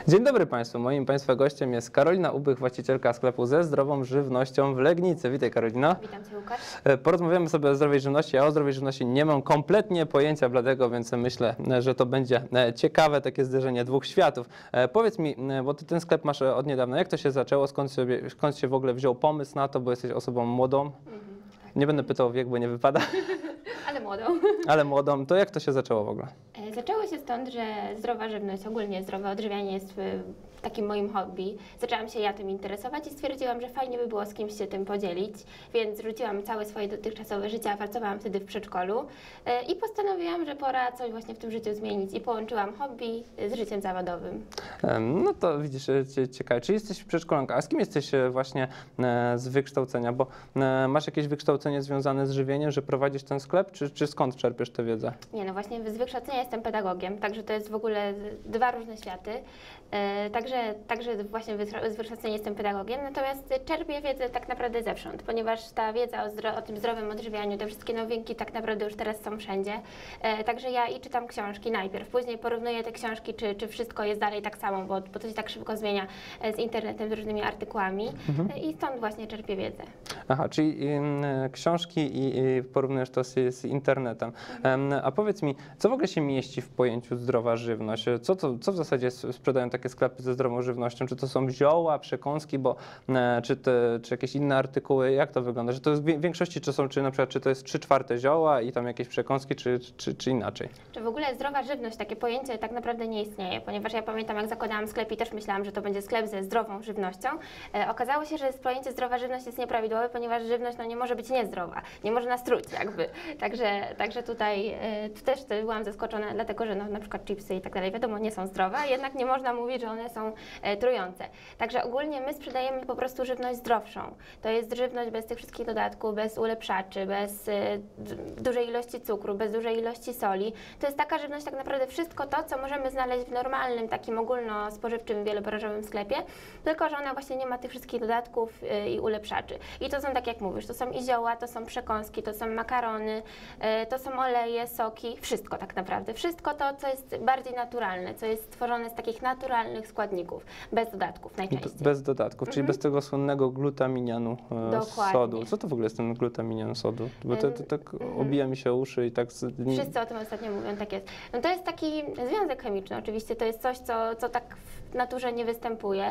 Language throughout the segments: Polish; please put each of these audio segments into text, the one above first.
Dzień dobry Państwu. Moim Państwa gościem jest Karolina Ubych, właścicielka sklepu ze zdrową żywnością w Legnicy. Witaj, Karolino. Witam Cię, Łukasz. Porozmawiamy sobie o zdrowej żywności. Ja o zdrowej żywności nie mam kompletnie pojęcia bladego, więc myślę, że to będzie ciekawe takie zderzenie dwóch światów. Powiedz mi, bo Ty ten sklep masz od niedawna, jak to się zaczęło, skąd się w ogóle wziął pomysł na to, bo jesteś osobą młodą? Tak. Nie będę pytał o wiek, bo nie wypada, Ale młodą. ale młodą. To jak to się zaczęło w ogóle? Zaczęło się stąd, że zdrowa żywność, ogólnie zdrowe odżywianie jest takim moim hobby. Zaczęłam się tym interesować i stwierdziłam, że fajnie by było z kimś się tym podzielić, więc rzuciłam całe swoje dotychczasowe życie, a pracowałam wtedy w przedszkolu i postanowiłam, że pora coś właśnie w tym życiu zmienić i połączyłam hobby z życiem zawodowym. No to widzisz, ciekawe. Czy jesteś przedszkolanką? A z kim jesteś właśnie z wykształcenia? Bo masz jakieś wykształcenie związane z żywieniem, że prowadzisz ten sklep, czy skąd czerpiesz tę wiedzę? Nie, no właśnie z wykształcenia jestem pedagogiem, także to jest w ogóle dwa różne światy. Także właśnie z wykształcenia jestem pedagogiem, natomiast czerpię wiedzę tak naprawdę zewsząd, ponieważ ta wiedza o tym zdrowym odżywianiu, te wszystkie nowinki tak naprawdę już teraz są wszędzie. Także ja i czytam książki najpierw, później porównuję te książki, czy wszystko jest dalej tak samo, bo to się tak szybko zmienia z internetem, z różnymi artykułami i stąd właśnie czerpię wiedzę. Aha, czyli książki i porównujesz to z internetem. A powiedz mi, co w ogóle się mieści w pojęciu zdrowa żywność? Co w zasadzie sprzedają takie sklepy ze zdrową żywnością? Czy to są zioła, przekąski, czy jakieś inne artykuły? Jak to wygląda? Że to jest w większości czy na przykład czy to jest 3/4 zioła i tam jakieś przekąski, czy inaczej? Czy w ogóle zdrowa żywność, takie pojęcie tak naprawdę nie istnieje, ponieważ ja pamiętam, jak zakładałam sklep i też myślałam, że to będzie sklep ze zdrową żywnością. Okazało się, że pojęcie zdrowa żywność jest nieprawidłowe, ponieważ żywność nie może być niezdrowa, nie może nas truć jakby. Także tutaj też byłam zaskoczona, dlatego że na przykład chipsy i tak dalej, wiadomo, nie są zdrowe, a jednak nie można mówić, że one są trujące. Także ogólnie my sprzedajemy po prostu żywność zdrowszą. To jest żywność bez tych wszystkich dodatków, bez ulepszaczy, bez dużej ilości cukru, bez dużej ilości soli. To jest taka żywność tak naprawdę wszystko to, co możemy znaleźć w normalnym, takim ogólnospożywczym, wielobranżowym sklepie, tylko że ona właśnie nie ma tych wszystkich dodatków i ulepszaczy. I to są, tak jak mówisz, to są i zioła, to są przekąski, to są makarony, to są oleje, soki, wszystko tak naprawdę. Wszystko to, co jest bardziej naturalne, co jest stworzone z takich naturalnych składników, bez dodatków najczęściej. Bez dodatków, czyli bez tego słynnego glutaminianu sodu. Co to w ogóle jest ten glutaminian sodu? Bo to tak obija mi się uszy i tak... Wszyscy o tym ostatnio mówią, tak jest. No to jest taki związek chemiczny oczywiście, to jest coś, co tak w naturze nie występuje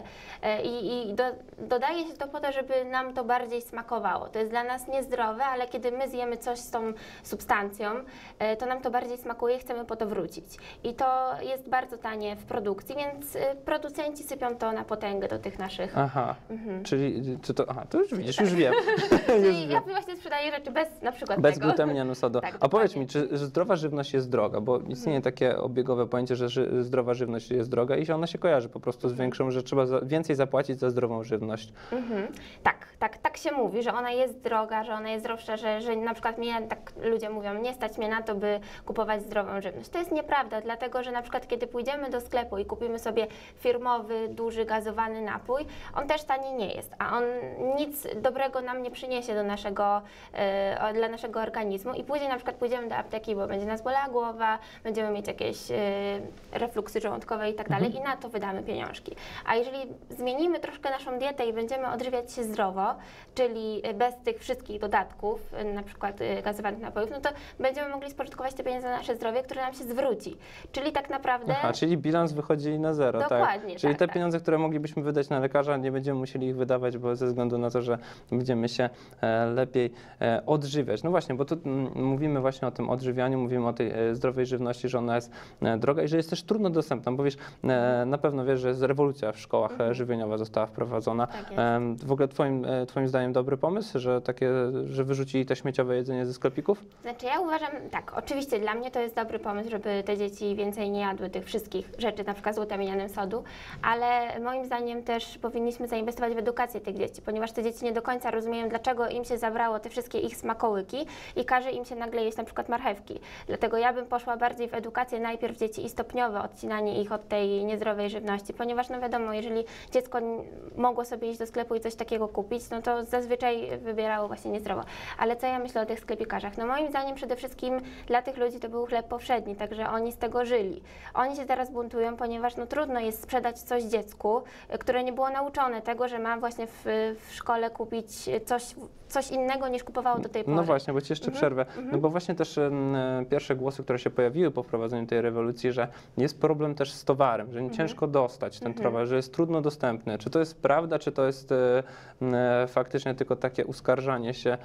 i dodaje się to po to, żeby nam to bardziej smakowało. To jest dla nas niezdrowe, ale kiedy my zjemy coś z tą substancją, to nam to bardziej smakuje i chcemy po to wrócić. I to jest bardzo tanie w produkcji, więc producenci sypią to na potęgę do tych naszych... Aha, czyli to już widzisz, już wiem. Czyli ja właśnie sprzedaję rzeczy bez na przykład bez tego. glutaminianu sodu. Tak, a powiedz dokładnie. mi, czy zdrowa żywność jest droga? Bo istnieje takie obiegowe pojęcie, że zdrowa żywność jest droga i że ona się kojarzy po prostu z większą, że trzeba więcej zapłacić za zdrową żywność. Tak się mówi, że ona jest droga, że ona jest zdrowsza, że na przykład tak ludzie mówią, nie stać mnie na to, by kupować zdrową żywność. To jest nieprawda, dlatego że na przykład kiedy pójdziemy do sklepu i kupimy sobie firmowy, duży, gazowany napój, on też tani nie jest, a on nic dobrego nam nie przyniesie dla naszego organizmu i później na przykład pójdziemy do apteki, bo będzie nas bolała głowa, będziemy mieć jakieś refluksy żołądkowe i tak dalej i na to wydamy pieniążki. A jeżeli zmienimy troszkę naszą dietę i będziemy odżywiać się zdrowo, czyli bez tych wszystkich dodatków, na przykład gazowanych napojów, no to będziemy mogli spożytkować te pieniądze na nasze zdrowie, które nam się zwróci. Czyli tak naprawdę... Aha, czyli bilans wychodzi na zero, Dokładnie, tak? Czyli tak, te pieniądze, które moglibyśmy wydać na lekarza, nie będziemy musieli ich wydawać, bo ze względu na to, że będziemy się lepiej odżywiać. No właśnie, bo tu mówimy właśnie o tym odżywianiu, mówimy o tej zdrowej żywności, że ona jest droga i że jest też trudno dostępna, bo wiesz, na pewno wiesz, że jest rewolucja w szkołach żywieniowa została wprowadzona. Tak jest. W ogóle twoim zdaniem dobry pomysł, że wyrzucili te śmieciowe jedzenie ze sklepików? Znaczy ja uważam, tak, oczywiście dla mnie to jest dobry pomysł, żeby te dzieci więcej nie jadły tych wszystkich rzeczy, na przykład z glutaminianem sodu, ale moim zdaniem też powinniśmy zainwestować w edukację tych dzieci, ponieważ te dzieci nie do końca rozumieją, dlaczego im się zabrało te wszystkie ich smakołyki i każe im się nagle jeść na przykład marchewki. Dlatego ja bym poszła bardziej w edukację najpierw dzieci i stopniowe odcinanie ich od tej niezdrowej żywności, żywności, ponieważ no wiadomo, jeżeli dziecko mogło sobie iść do sklepu i coś takiego kupić, no to zazwyczaj wybierało właśnie niezdrowo. Ale co ja myślę o tych sklepikarzach? No moim zdaniem przede wszystkim dla tych ludzi to był chleb powszedni, także oni z tego żyli. Oni się teraz buntują, ponieważ no trudno jest sprzedać coś dziecku, które nie było nauczone tego, że ma właśnie w szkole kupić coś innego niż kupowało do tej pory. No właśnie, bo ci jeszcze przerwę. No bo właśnie też pierwsze głosy, które się pojawiły po wprowadzeniu tej rewolucji, że jest problem też z towarem, że ciężko dostać ten towar, że jest trudno dostępny. Czy to jest prawda, czy to jest faktycznie tylko takie uskarżanie się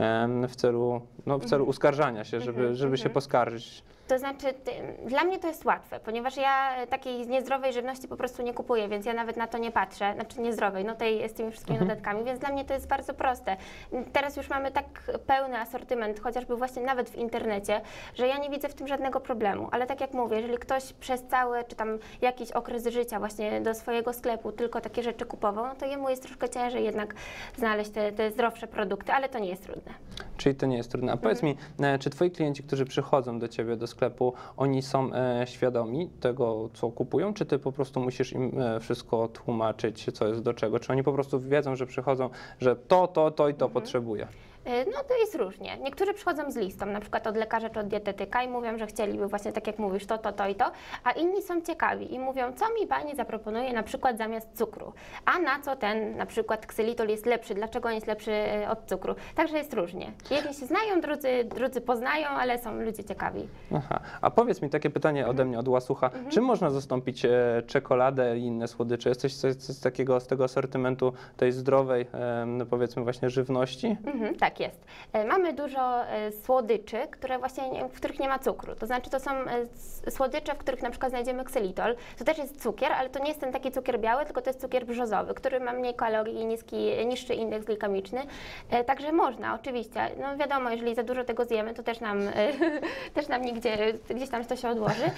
w celu uskarżania się, żeby się poskarżyć? To znaczy, dla mnie to jest łatwe, ponieważ ja takiej niezdrowej żywności po prostu nie kupuję, więc ja nawet na to nie patrzę, znaczy niezdrowej, no tej z tymi wszystkimi dodatkami, więc dla mnie to jest bardzo proste. Teraz już mamy tak pełny asortyment, chociażby właśnie nawet w internecie, że ja nie widzę w tym żadnego problemu, ale tak jak mówię, jeżeli ktoś przez cały, czy tam jakiś okres życia właśnie do swojego sklepu tylko takie rzeczy kupował, no to jemu jest troszkę ciężej jednak znaleźć te zdrowsze produkty, ale to nie jest trudne. Czyli to nie jest trudne. A powiedz mi, czy twoi klienci, którzy przychodzą do ciebie do sklepu, oni są świadomi tego, co kupują, czy ty po prostu musisz im wszystko tłumaczyć, co jest do czego? Czy oni po prostu wiedzą, że przychodzą, że to i to potrzebuję? No to jest różnie. Niektórzy przychodzą z listą, na przykład od lekarza czy od dietetyka i mówią, że chcieliby właśnie tak jak mówisz, to i to, a inni są ciekawi i mówią, co mi pani zaproponuje na przykład zamiast cukru, a na co ten na przykład ksylitol jest lepszy, dlaczego on jest lepszy od cukru. Także jest różnie. Jedni się znają, drudzy poznają, ale są ludzie ciekawi. Aha. A powiedz mi takie pytanie ode mnie, od łasucha, czym można zastąpić czekoladę i inne słodycze? Jest coś z tego asortymentu tej zdrowej, no powiedzmy właśnie żywności? Tak jest. Mamy dużo słodyczy, w których nie ma cukru. To znaczy to są słodycze, w których na przykład znajdziemy ksylitol. To też jest cukier, ale to nie jest ten taki cukier biały, tylko to jest cukier brzozowy, który ma mniej kalorii i niższy indeks glikemiczny. Także można, oczywiście. No wiadomo, jeżeli za dużo tego zjemy, to też nam gdzieś tam to się odłoży,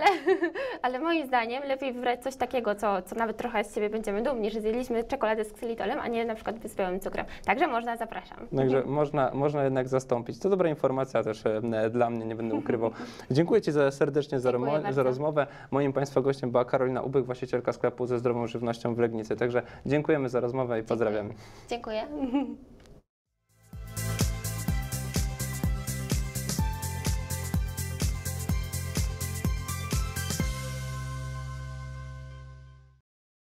ale moim zdaniem lepiej wybrać coś takiego, co nawet trochę z siebie będziemy dumni, że zjedliśmy czekoladę z ksylitolem, a nie na przykład z białym cukrem. Także można, zapraszam. Także można jednak zastąpić. To dobra informacja też dla mnie, nie będę ukrywał. Dziękuję Ci serdecznie za rozmowę. Moim Państwa gościem była Karolina Ubych, właścicielka sklepu ze zdrową żywnością w Legnicy. Także dziękujemy za rozmowę i pozdrawiamy. Dziękuję.